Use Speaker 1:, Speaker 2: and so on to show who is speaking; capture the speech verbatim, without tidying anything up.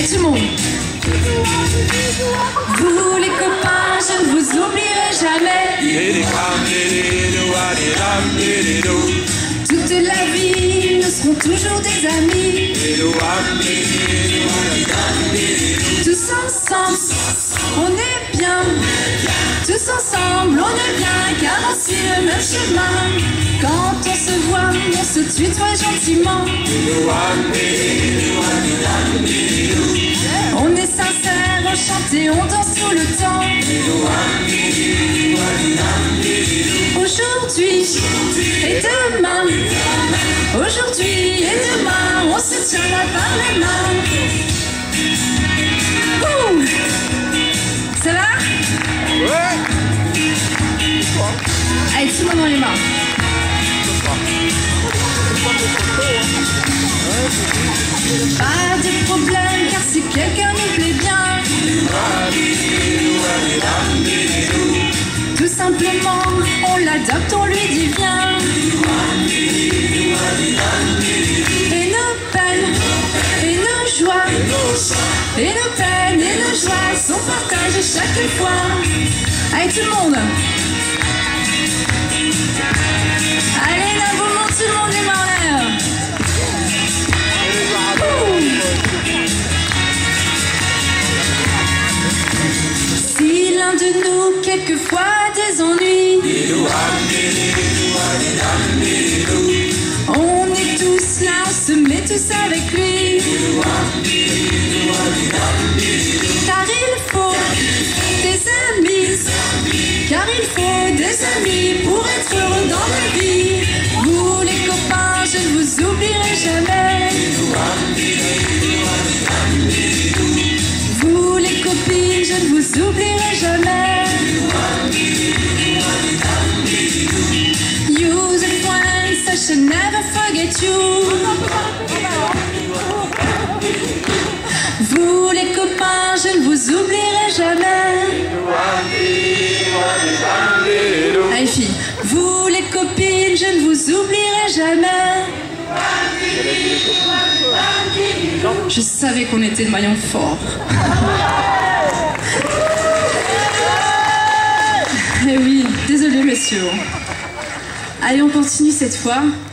Speaker 1: tout le monde. Vous les copains, je ne vous oublierai jamais. Toute la vie, nous serons toujours des amis. Tous ensemble, on est bien. Tous ensemble, on est bien, car on suit le même chemin. Quand on se voit, on se tutoie gentiment. On est sincère, on chante et on danse tout le temps. Aujourd'hui et demain, aujourd'hui et demain, on se tient là par les mains. Ouh. Ça va? Ouais. Allez, tout le monde dans les mains. Pas de problème, car si quelqu'un nous plaît bien, tout simplement, on l'adopte, on lui dit viens. Et nos peines, et nos joies, et nos peines, et nos joies sont partagées chaque fois. Allez, tout le monde. Allez, là, vous montrez tout le monde les mains en l'air. Si l'un de nous, quelquefois, des ennuis, on est tous là, on se met tous avec lui. Car il faut des amis, car il faut des amis pour être heureux dans la vie. Vous les copains, je ne vous oublierai jamais. Vous les copines, je ne vous oublierai jamais. You the friends, I shall never forget you. Vous les copains, je ne vous oublierai jamais. Allez filles, vous les copines, je ne vous oublierai jamais. Je savais qu'on était le maillon fort. Eh oui, désolé messieurs. Allez, on continue cette fois.